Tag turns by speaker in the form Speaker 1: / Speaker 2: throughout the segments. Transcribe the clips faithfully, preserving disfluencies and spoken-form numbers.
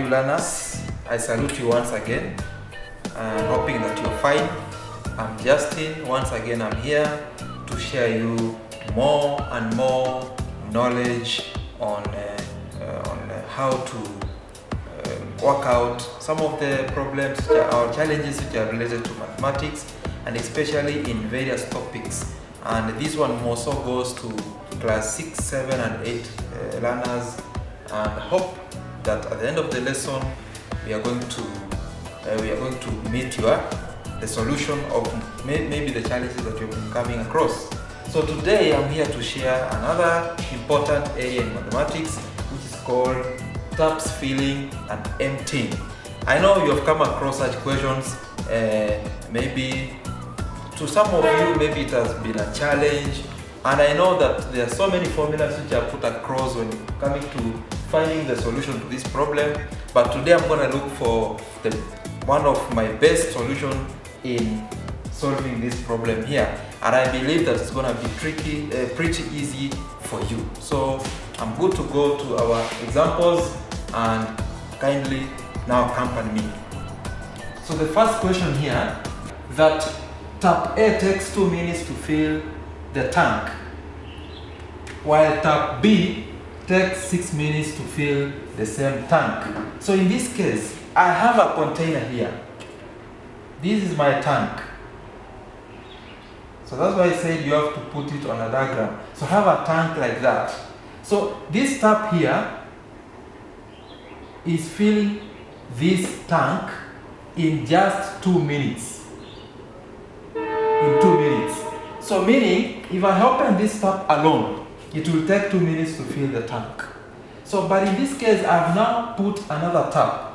Speaker 1: you learners? I salute you once again, and hoping that you're fine. I'm Justin. Once again, I'm here to share you more and more knowledge on uh, uh, on uh, how to uh, work out some of the problems which are, or challenges which are related to mathematics, and especially in various topics. And this one also goes to class six, seven, and eight uh, learners. And I hope that at the end of the lesson, we are going to uh, we are going to meet you the solution of may, maybe the challenges that you've been coming across. So today I'm here to share another important area in mathematics, which is called taps filling and emptying. I know you have come across such questions. Uh, maybe to some of you, maybe it has been a challenge. And I know that there are so many formulas which are put across when coming to finding the solution to this problem. But today I'm going to look for the, one of my best solutions in solving this problem here. And I believe that it's going to be tricky, uh, pretty easy for you. So I'm good to go to our examples, and kindly now accompany me. So the first question here, that tap A takes two minutes to fill the tank, while tap B takes six minutes to fill the same tank. So in this case, I have a container here. This is my tank. So that's why I said you have to put it on a diagram. So I have a tank like that. So this tap here is filling this tank in just two minutes. In two minutes. So meaning, if I open this tap alone, it will take two minutes to fill the tank. So, but in this case, I've now put another tap.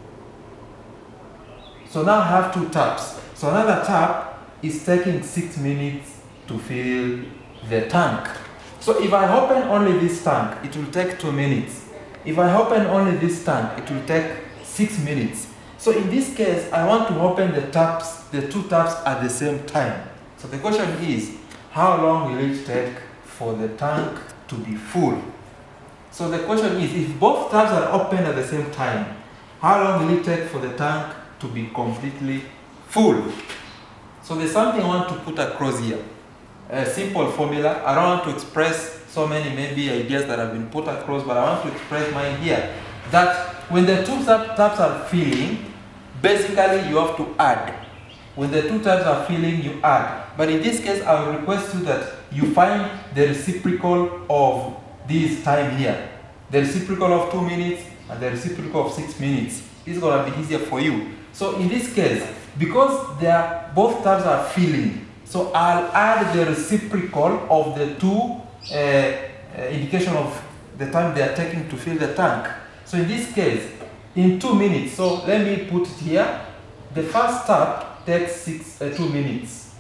Speaker 1: So now I have two taps. So another tap is taking six minutes to fill the tank. So if I open only this tank, it will take two minutes. If I open only this tank, it will take six minutes. So in this case, I want to open the taps, the two taps at the same time. So the question is, how long will it take for the tank to be full? So the question is, if both taps are open at the same time, how long will it take for the tank to be completely full? So there's something I want to put across here. A simple formula. I don't want to express so many maybe ideas that have been put across, but I want to express mine here. That when the two taps are filling, basically you have to add. When the two taps are filling, you add. But in this case, I will request you that you find the reciprocal of this time here. The reciprocal of two minutes and the reciprocal of six minutes. This is going to be easier for you. So in this case, because they are, both tabs are filling, so I'll add the reciprocal of the two uh, uh, indication of the time they are taking to fill the tank. So in this case, in two minutes, so let me put it here. The first tap takes six, uh, two minutes.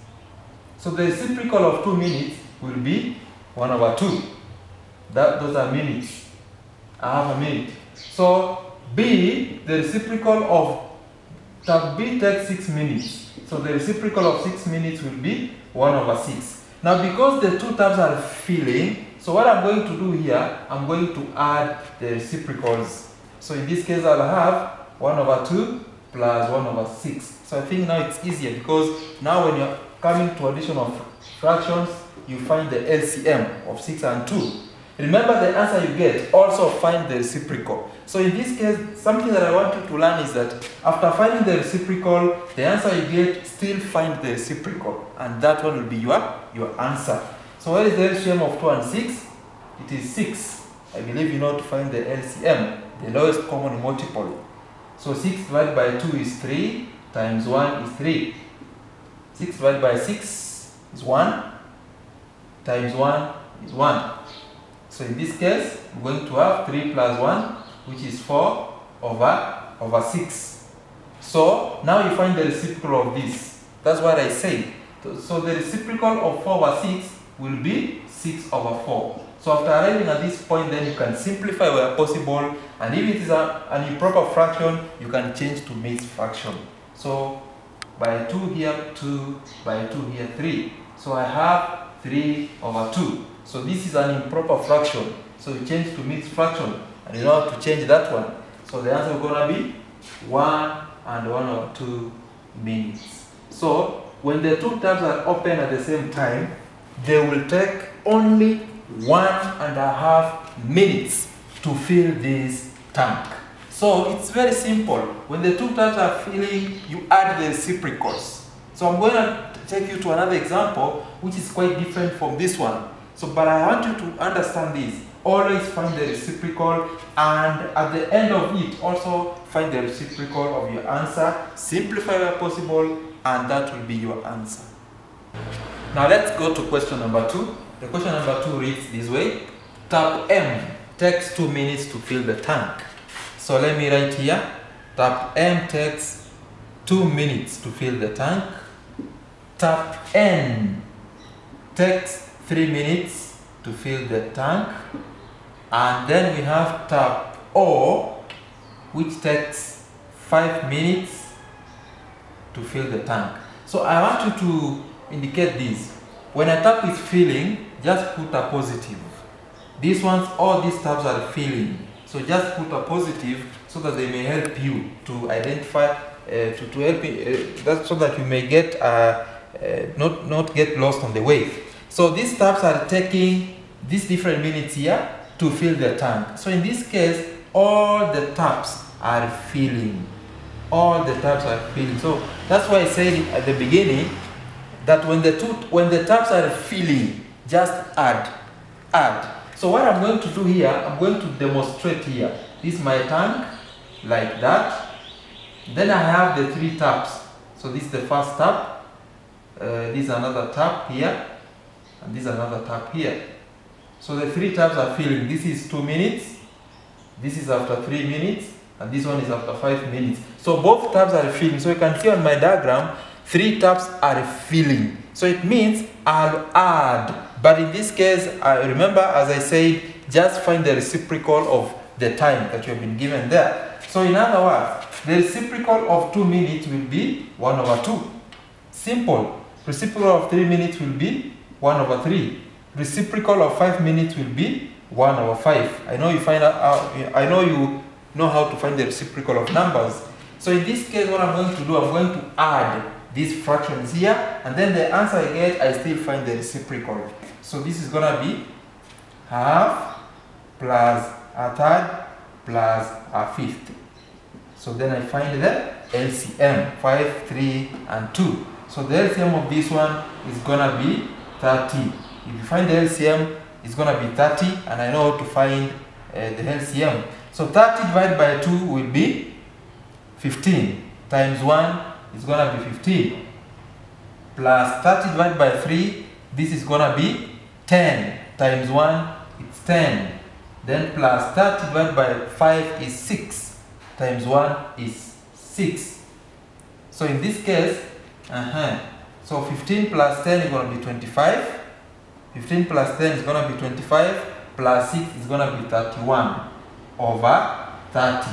Speaker 1: So the reciprocal of two minutes will be one over two. That, those are minutes. I have a minute. So B, the reciprocal of tap B takes six minutes. So the reciprocal of six minutes will be one over six. Now because the two tabs are filling, so what I'm going to do here, I'm going to add the reciprocals. So in this case, I'll have one over two plus one over six. So I think now it's easier, because now when you're coming to addition of fractions, you find the L C M of six and two. Remember, the answer you get, also find the reciprocal. So in this case, something that I want you to learn is that after finding the reciprocal, the answer you get, still find the reciprocal. And that one will be your, your answer. So what is the L C M of two and six? It is six. I believe you know to find the L C M, the lowest common multiple. So six divided by two is three, times one is three. six divided by six is one, times one is one. So in this case, we're going to have three plus one, which is four over, over six. So now you find the reciprocal of this. That's what I say. So the reciprocal of four over six will be six over four. So after arriving at this point, then you can simplify where possible, and if it is a, an improper fraction, you can change to mixed fraction. So by two here, two, by two here, three. So I have three over two. So this is an improper fraction. So you change to mixed fraction, and you know how to change that one. So the answer is going to be one and one or two minutes. So when the two taps are open at the same time, they will take only one and a half minutes to fill this tank. So it's very simple. When the two taps are filling, you add the reciprocals. So I'm going to take you to another example, which is quite different from this one. So, but I want you to understand this. Always find the reciprocal, and at the end of it, also find the reciprocal of your answer. Simplify where possible, and that will be your answer. Now let's go to question number two. The question number two reads this way. Tap M takes two minutes to fill the tank. So let me write here. Tap M takes two minutes to fill the tank. Tap N takes three minutes to fill the tank. And then we have tap O, which takes five minutes to fill the tank. So I want you to indicate this. When a tap is filling, just put a positive. These ones, all these tabs are filling. So just put a positive so that they may help you to identify, uh, to, to help you, uh, that, so that you may get, uh, uh, not, not get lost on the way. So these tabs are taking these different minutes here to fill the tank. So in this case, all the tabs are filling. All the tabs are filling. So that's why I said at the beginning that when the two, when the tabs are filling, just add, add. So what I'm going to do here, I'm going to demonstrate here. This is my tank, like that. Then I have the three tabs. So this is the first tab. Uh, this is another tab here, and this is another tab here. So the three tabs are filling. This is two minutes. This is after three minutes, and this one is after five minutes. So both tabs are filling. So you can see on my diagram, three tabs are filling. So it means I'll add. But in this case, I remember, as I said, just find the reciprocal of the time that you have been given there. So in other words, the reciprocal of two minutes will be one over two. Simple. Reciprocal of three minutes will be one over three. Reciprocal of five minutes will be one over five. I know you find out, uh, I know you know how to find the reciprocal of numbers. So in this case, what I'm going to do, I'm going to add these fractions here, and then the answer I get, I still find the reciprocal. So this is gonna be half plus a third plus a fifth. So then I find the L C M, five, three, and two. So the L C M of this one is gonna be thirty. If you find the L C M, it's gonna be thirty, and I know how to find uh, the L C M. So thirty divided by two will be fifteen, times one is gonna be fifteen, plus thirty divided by three, this is gonna be ten, times one, it's ten, then plus thirty divided by five is six, times one is six. So in this case, uh-huh, so fifteen plus ten is gonna be twenty-five, fifteen plus ten is gonna be twenty-five, plus six is gonna be thirty-one over thirty.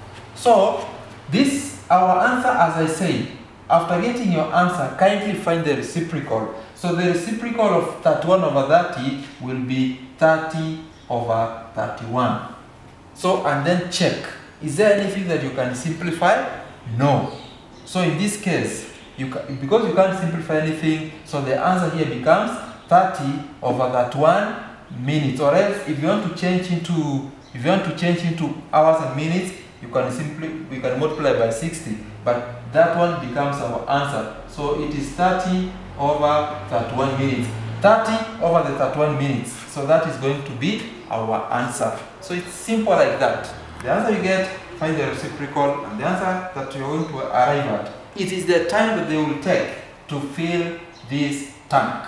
Speaker 1: So this, our answer, as I said, after getting your answer, kindly find the reciprocal. So the reciprocal of thirty-one over thirty will be thirty over thirty-one. So, and then check. Is there anything that you can simplify? No. So in this case, you can, because you can't simplify anything, so the answer here becomes thirty over thirty-one minutes. Or else, if you want to change into, if you want to change into hours and minutes, you can simply, we can multiply by sixty. But that one becomes our answer. So it is thirty over thirty-one minutes. thirty over the thirty-one minutes. So that is going to be our answer. So it's simple like that. The answer you get, find the reciprocal, and the answer that you're going to arrive at. It is the time that they will take to fill this tank.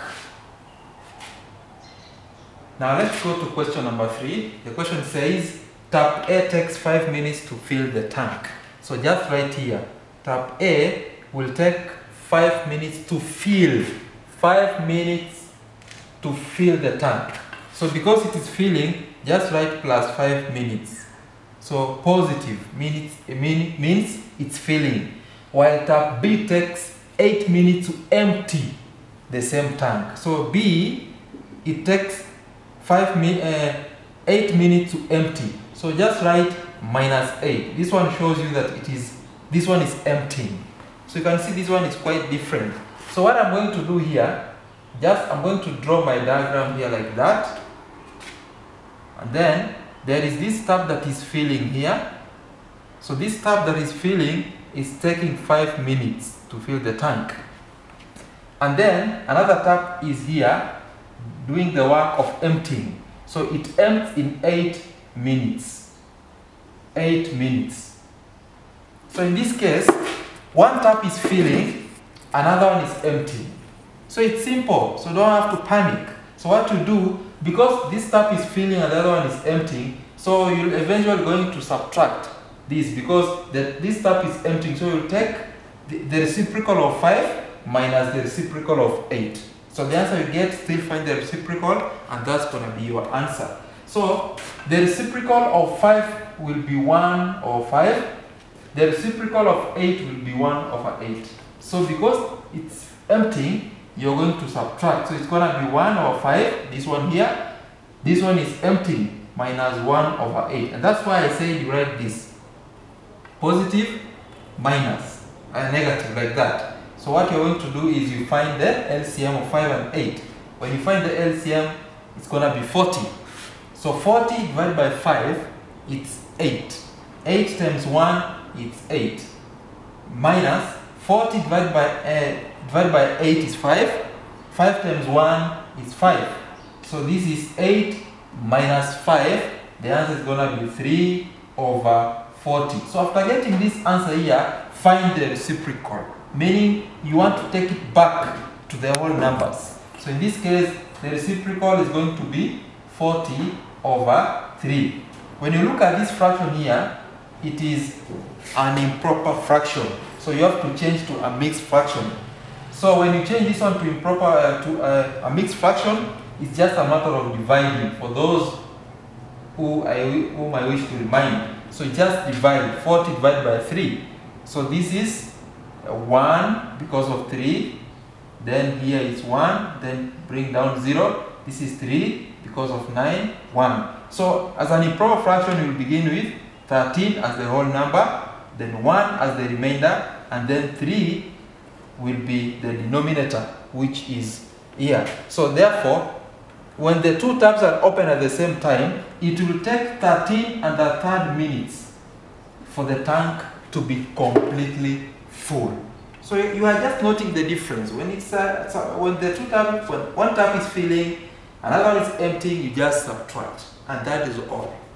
Speaker 1: Now let's go to question number three. The question says, tap A takes five minutes to fill the tank. So just right here, tap A will take five minutes to fill. Five minutes to fill the tank. So because it is filling, just write plus five minutes. So positive minutes, mean, means it's filling. While tap B takes eight minutes to empty the same tank. So B, it takes five mi uh, eight minutes to empty. So just write minus eight. This one shows you that it is, this one is emptying. So you can see this one is quite different. So what I'm going to do here, just I'm going to draw my diagram here like that. And then there is this tap that is filling here. So this tap that is filling is taking five minutes to fill the tank. And then another tap is here doing the work of emptying. So it empties in eight minutes. Eight minutes. So in this case, one tap is filling, another one is emptying. So it's simple, so don't have to panic. So what you do, because this tap is filling and the other one is emptying, so you're eventually going to subtract this because the, this tap is emptying. So you'll take the, the reciprocal of five minus the reciprocal of eight. So the answer you get, still find the reciprocal, and that's going to be your answer. So the reciprocal of five will be one over five. The reciprocal of eight will be one over eight. So because it's emptying, you're going to subtract. So it's going to be one over five, this one here. This one is emptying, minus one over eight. And that's why I say you write this. Positive, minus, and negative, like that. So what you're going to do is you find the L C M of five and eight. When you find the L C M, it's going to be forty. So forty divided by five, it's eight. eight times one, it's eight. Minus forty divided by, uh, divided by eight is five. five times one is five. So this is eight minus five. The answer is going to be three over forty. So after getting this answer here, find the reciprocal. Meaning you want to take it back to the whole numbers. So in this case, the reciprocal is going to be forty over three. When you look at this fraction here, it is an improper fraction. So you have to change to a mixed fraction. So when you change this one to improper uh, to uh, a mixed fraction, it's just a matter of dividing. For those who I whom I wish to remind, so just divide forty divided by three. So this is one because of three. Then here is one. Then bring down zero. This is three because of nine. One. So as an improper fraction, you will begin with thirteen as the whole number, then one as the remainder, and then three will be the denominator, which is here. So therefore, when the two taps are open at the same time, it will take thirteen and a third minutes for the tank to be completely full. So you are just noting the difference. When it's uh, so when the two taps, when one tap is filling, another one is emptying, you just subtract, and that is all.